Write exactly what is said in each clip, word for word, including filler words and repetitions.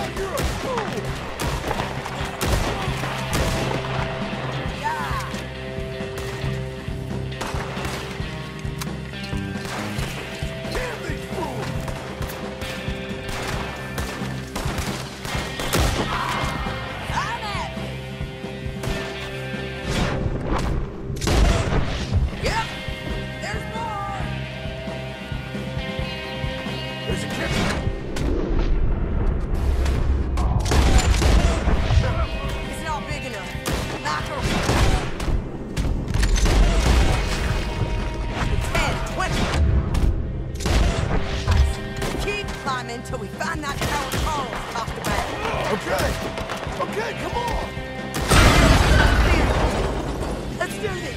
You're a fool! Yeah! Damn these fools! I'm at it! Yep! There's more! There's a kitchen! It's not big enough. Knock her. ten, twenty. Nice. Keep climbing till we find that tower Carl talked about. Okay! Okay, come on! Let's do this.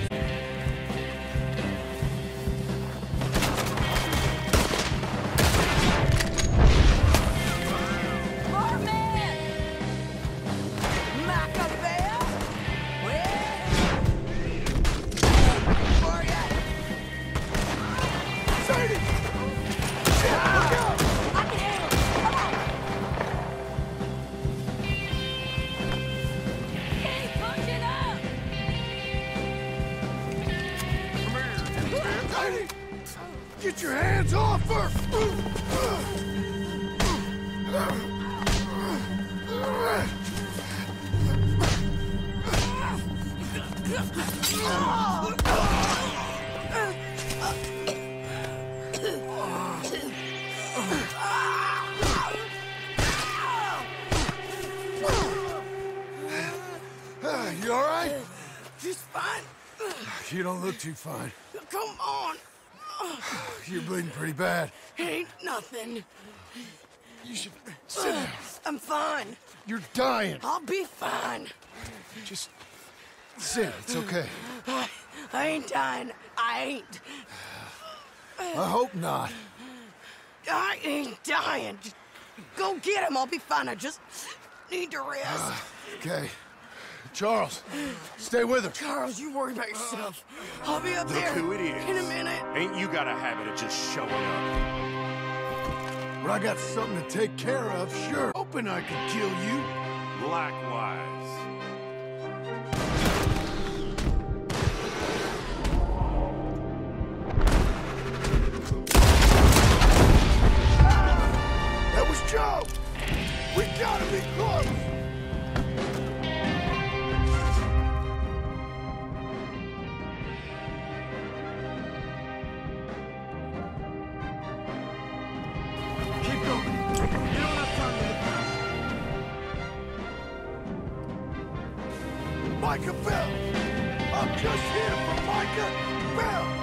More men! Macabea! Where? For ya! Sadie! Shit, look out! I can handle it! Come on! Keep pushing up! Sadie! Get your hands off her! You all right? Just fine. You don't look too fine. Come on. You're bleeding pretty bad. Ain't nothing. You should sit down. I'm fine. You're dying. I'll be fine. Just sit. It's okay. I, I ain't dying. I ain't. I hope not. I ain't dying. Just go get him. I'll be fine. I just need to rest. Okay. Charles, stay with her. Charles, you worry about yourself. I'll be up Look there who it is. in a minute. Ain't you got a habit of just showing up? When I got something to take care of, sure. Hoping I could kill you. Likewise. That was Joe. We gotta be close. Keep going. You don't have time to look back. Micah Bell. I'm just here for Micah Bell.